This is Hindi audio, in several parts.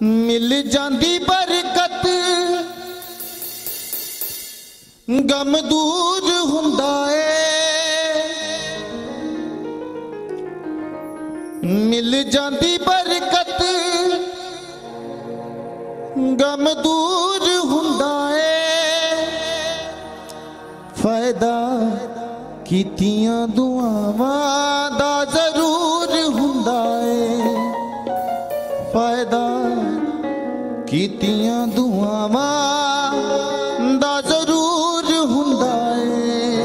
मिल जांदी बरकत गम दूर हुंदा है। मिल जांदी बरकत गम दूर हुंदा है। फायदा कीतियां दुआवां दा जरूर हुंदा है। फायदा कीतियां दुआवां दा जरूर हुंदा है।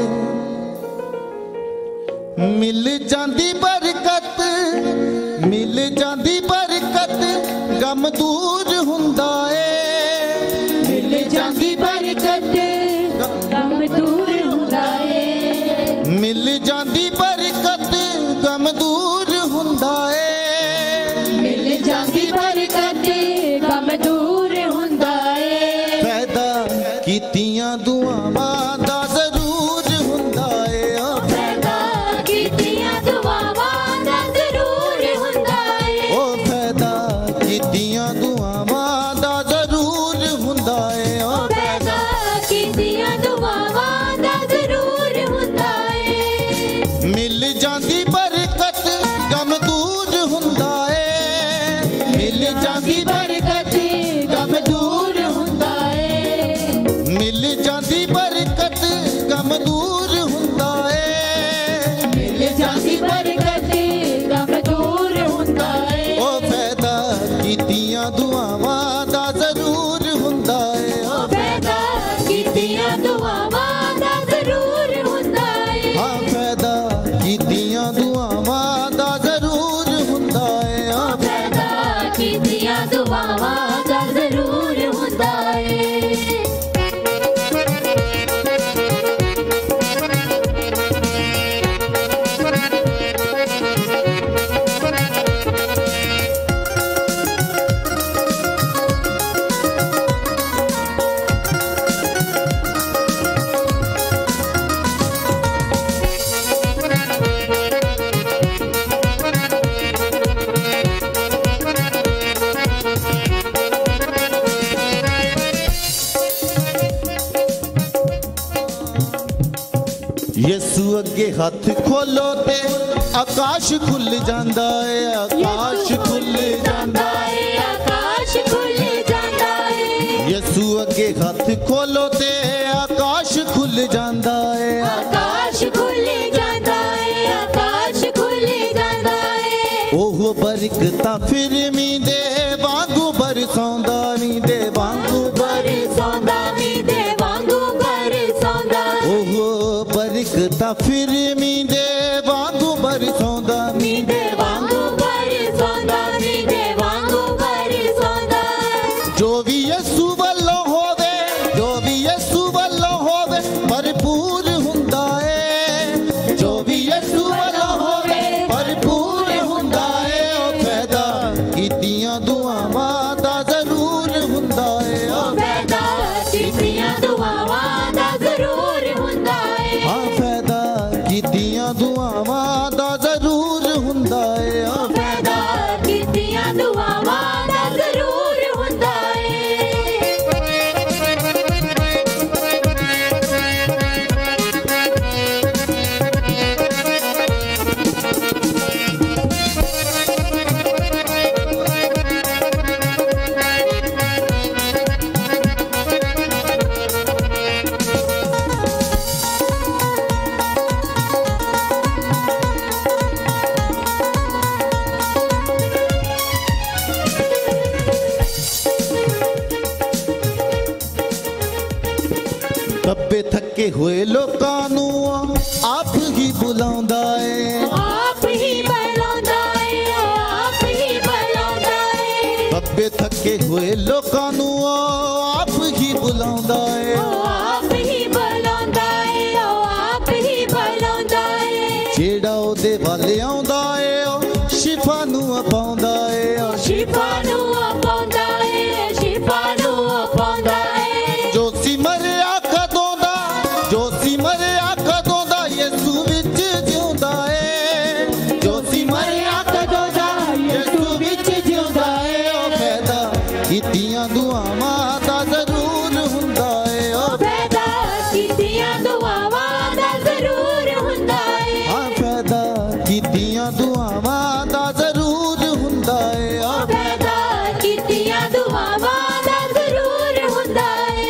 मिल जांदी बरकत मिल जांदी बरकत गम दूर हुंदा है। मिल जांदी बरकत गम दूर हुंदा है। मिल जांदी बरकत गम दूर हुंदा है। मिल जांदी बरकत गम दूर हुंदा है। पैदा कीतियां दुआवां दा जरूर हुंदा है। पैदा कीतियां दुआवां दा जरूर हुंदा है। ओ पैदा कीतियां दुआवां दा जरूर हुंदा है। ओ पैदा कीतियां दुआवां दा जरूर हुंदा है। मिल जांदी बरकत गम दूर हुंदा है। मिल जांदी बरकत गम दूर हुंदा है। मिल जांदी बरकत गम दूर हुंदा है। मिल जांदी बरकत गम दूर हुंदा है। ओ पैदा कीतियां दुआवां दा जरूर हुंदा है। ओ पैदा कीतियां दुआवां दा जरूर हुंदा है। हाँ पैदा कीतियां दुआवां दा जरूर हुंदा है। हाँ पैदा कीतियां दुआवां दा जरूर हुंदा है। यसू अगे हाथ खोलो ते आकाश खुल जांदा है। आकाश खुल जांदा है। आकाश खुल जांदा है। यसू अगे हाथ खोलो ते आकाश खुल जांदा है। आकाश खुल जांदा है। आकाश खुल जांदा है। ओह बरकतां फिर मींदे वांगू बरसौंदा मींदे वांगू बरसौंदा मींदे वांगू बरसौंदा। ओह बरकतां फिर मींदे वांगू बरसौंदा मींदे वांगू बरसौंदा। मींदे वांगू बरसौंदा। जो भी यसू वल्लों होवे जो भी यसू वल्लों होवे भरपूर हुंदा है। जो भी यसू वल्लों होवे भरपूर हुंदा है। ओ पैदा कीतियां दुआवां दा जरूर हुंदा है। ओ पैदा कीतियां दुआवां दा जरूर हुंदा है। हाँ पैदा कीतियां दुआवां दा जरूर हुंदा है। ओ पैदा कीतियां दुआवां दा जरूर हुंदा है। दबे थके हुए लोकां नू आप ही बुलांदा है। आप ही बुलांदा है। आप ही बुलांदा है। दबे थके हुए लोकां नू आप ही बुलांदा है। आप ही बुलांदा है। आप ही बुलांदा है। जेड़ा ओदे वाले आउंदा है ओ शिफा नू पाउंदा है। ओ शिफा नू पाउंदा है। शिफा नू पाउंदा है। जो सिमरिया कदों दा जो सिमरिया कदों दा यसू विच जिउंदा है। जो सिमरिया कदों दा यसू विच जिउंदा है। ओ पैदा ਕੀਤੀਆਂ ਦੁਆਵਾਂ ਦਾ ਜ਼ਰੂਰ ਹੁੰਦਾ ਏ ਓ ਫਾਇਦਾ ਕੀਤੀਆਂ ਦੁਆਵਾਂ ਦਾ ਜ਼ਰੂਰ ਹੁੰਦਾ ਏ ਹਾਂ ਫਾਇਦਾ ਕੀਤੀਆਂ ਦੁਆਵਾਂ ਦਾ ਜ਼ਰੂਰ ਹੁੰਦਾ ਏ ਓ ਫਾਇਦਾ ਕੀਤੀਆਂ ਦੁਆਵਾਂ ਦਾ ਜ਼ਰੂਰ ਹੁੰਦਾ ਏ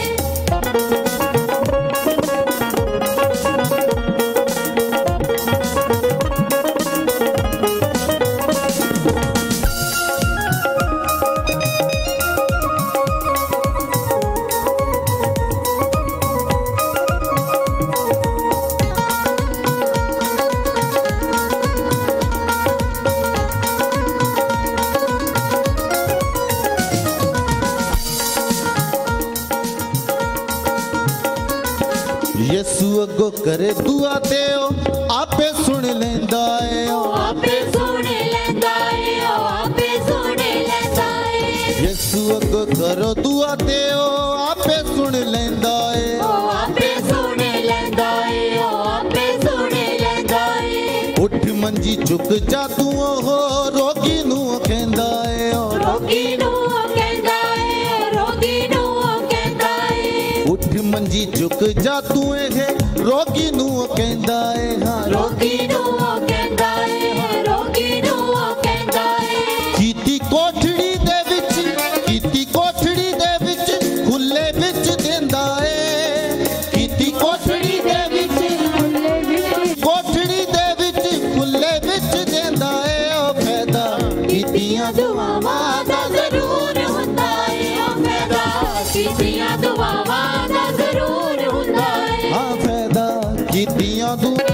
ਯਿਸੂ ਅੱਗੋਂ करे दुआ ते ओ आपे सुन लेंदा ए ओ ਆਪੇ ਸੁਣ ਲੈਂਦਾ ਏ ਉਹ ਆਪੇ ਸੁਣ ਲੈਂਦਾ ਏ ਯਿਸੂ ਅੱਗੋਂ ਕਰੋ ਦੁਆ ਤੇ ओ आपे सुन लेंदा ए ਉਹ ਆਪੇ ਸੁਣ ਲੈਂਦਾ ਏ ਉਹ ਆਪੇ ਸੁਣ ਲੈਂਦਾ ਏ ਉੱਠ ਮੰਜੀ ਚੁੱਕ ਜਾ ਤੂੰ ਉਹ ਰੋਗੀ ਨੂੰ ਕਹਿੰਦਾ ਏ ਓ ਰੋਗੀ ਨੂੰ ਉਹ ਕਹਿੰਦਾ ਏ ਰੋਗੀ ਨੂੰ ਉਹ ਕਹਿੰਦਾ ਏ ਉੱਠ ਮੰਜੀ ਚੁੱਕ ਜਾ ਤੂੰ ਇਹ ਰੋਗੀ ਨੂੰ ਕਹਿੰਦਾ ਏ ਹਾਂ ਰੋਗੀ ਨੂੰ ਉਹ ਕਹਿੰਦਾ ਏ ਰੋਗੀ ਨੂੰ ਉਹ ਕਹਿੰਦਾ ਏ ਕੀਤੀ ਕੋਠੜੀ ਦੇ ਵਿੱਚ ਖੁੱਲੇ ਵਿੱਚ ਦਿੰਦਾ ਏ ਕੀਤੀ ਕੋਠੜੀ ਦੇ ਵਿੱਚ ਖੁੱਲੇ ਵਿੱਚ ਦਿੰਦਾ ਏ ਉਹ ਫਾਇਦਾ ਕੀਤੀਆਂ ਦੁਆਵਾਂ ਦਾ ਜ਼ਰੂਰ ਹੁੰਦਾ ਏ ਉਹ ਫਾਇਦਾ ਕੀਤੀਆਂ ਦੁਆਵਾਂ ਦਾ ਜ਼ਰੂਰ ਹੁੰਦਾ ਏ ਹਾਂ ਫਾਇਦਾ ਕੀਤੀਆਂ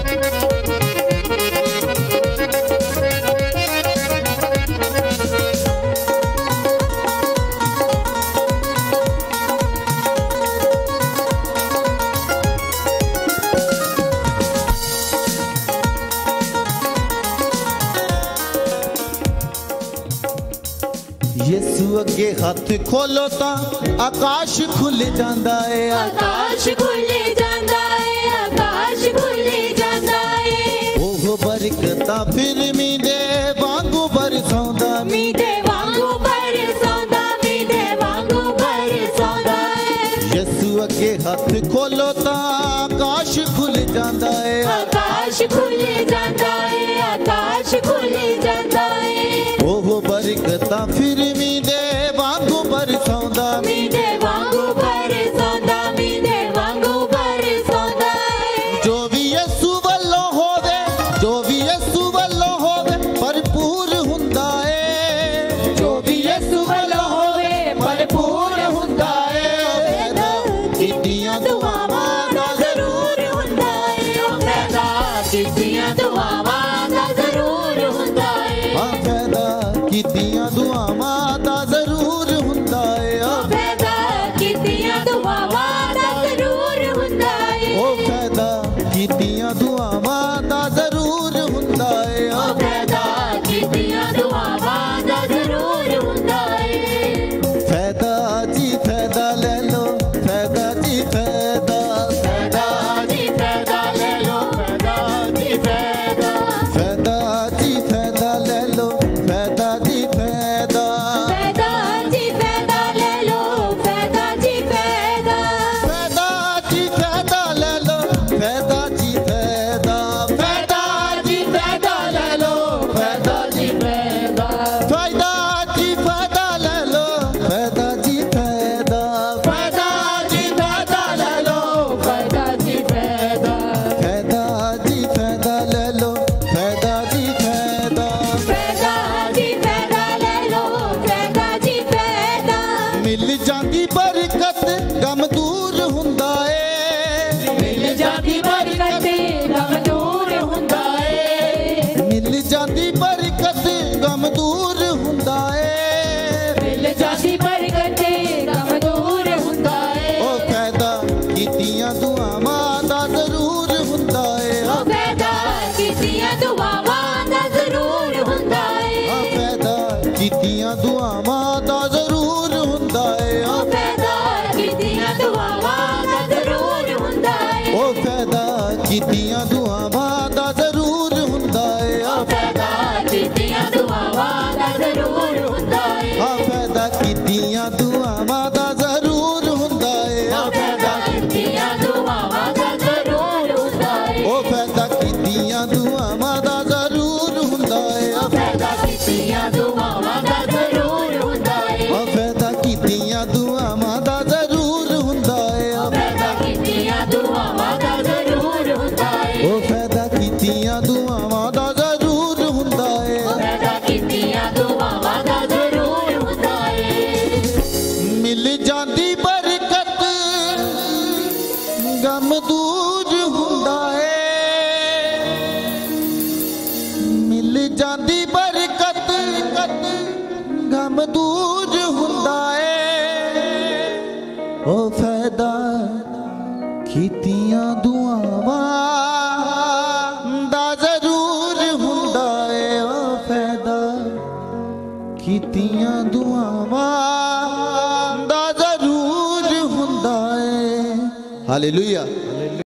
ਯਿਸੂ ਅੱਗੇ ਹੱਥ ਖੋਲੋ ਤਾਂ ਆਕਾਸ਼ ਖੁੱਲ ਜਾਂਦਾ ਏ ਆਕਾਸ਼ ਖੁੱਲ ਜਾਂਦਾ ਏ ਆਕਾਸ਼ ਖੁੱਲ ਜਾਂਦਾ ਏ ਉਹ ਬਰਕਤਾਂ ਫਿਰ ਮੀਂਦੇ ਵਾਂਗੂ ਬਰਸਾਉਂਦਾ ਮੀਂਦੇ ਵਾਂਗੂ ਬਰਸਾਉਂਦਾ ਮੀਂਦੇ ਵਾਂਗੂ ਬਰਸਾਉਂਦਾ ਏ ਯਿਸੂ ਅੱਗੇ ਹੱਥ ਖੋਲੋ ਤਾਂ ਆਕਾਸ਼ ਖੁੱਲ ਜਾਂਦਾ ਏ ਆਕਾਸ਼ ਖੁੱਲ ਜਾਂਦਾ ਏ ਆਕਾਸ਼ ਖੁੱਲ ਜਾਂਦਾ ਏ ਉਹ ਬਰਕਤਾਂ ਫਿਰ ਮੀਂਦੇ ਵਾਂਗੂ ਬਰਸਾਉਂਦਾ ਮੀਂਦੇ ਵਾਂਗੂ ਬਰਸਾਉਂਦਾ ਮੀਂਦੇ ਵਾਂਗੂ ਬਰਸਾਉਂਦਾ ਏ ਜੋ ਵੀ ਯਿਸੂ ਵੱਲੋਂ ਹੋਵੇ ਜੋ ਵੀ ਯਿਸੂ ਵੱਲੋਂ ਹੋਵੇ ਕੀਤੀਆਂ ਦੁਆਵਾਂ ਦਾ ਜ਼ਰੂਰ ਹੁੰਦਾ ਏ ਉਹ ਫਾਇਦਾ ਕੀਤੀਆਂ ਦੁਆਵਾਂ ਦਾ ਜ਼ਰੂਰ ਹੁੰਦਾ ਏ ਉਹ ਫਾਇਦਾ ਕੀਤੀਆਂ ਦੁਆਵਾਂ ਦਾ ਜ਼ਰੂਰ ਹੁੰਦਾ ਏ ਉਹ ਫਾਇਦਾ ਕੀਤੀਆਂ ਦੁਆਵਾਂ ਦਾ ਜ਼ਰੂਰ ਹੁੰਦਾ ਏ ਉਹ ਫਾਇਦਾ ਕੀਤੀਆਂ ਦੁਆਵਾਂ ਦਾ ਜ਼ਰੂਰ ਹੁੰਦਾ ਏ ਉਹ ਫਾਇਦਾ ਕੀਤੀਆਂ ਦੁਆਵਾਂ ਦਾ ਜ਼ਰੂਰ ਹੁੰਦਾ ਏ ਉਹ ਫਾਇਦਾ ਕੀਤੀਆਂ ਦੁਆਵਾਂ ਦਾ ਜ਼ਰੂਰ ਹੁੰਦਾ ਏ ਉਹ ਫਾਇਦਾ ਕੀਤੀਆਂ ਦੁਆਵਾਂ ਦਾ ਜ਼ਰੂਰ ਹੁੰਦਾ ਏ ਮਿਲ ਜਾਂਦੀ ਬਰਕਤ ਗਮ ਦੂਰ ਹੁੰਦਾ ਏ ਮਿਲ ਜਾਂਦੀ ਬਰਕਤ ਗਮ ਦੂਰ ਹੁੰਦਾ ਏ ਉਹ ਫਾਇਦਾ ਕੀਤੀਆਂ ਦੁਆਵਾਂ ਦਾ ਜ਼ਰੂਰ ਹੁੰਦਾ ਏ ਉਹ ਫਾਇਦਾ ਕੀਤੀਆਂ ਦੁਆਵਾਂ ਦਾ ਜ਼ਰੂਰ ਹੁੰਦਾ ਏ ਹਾਲੇਲੂਇਆ।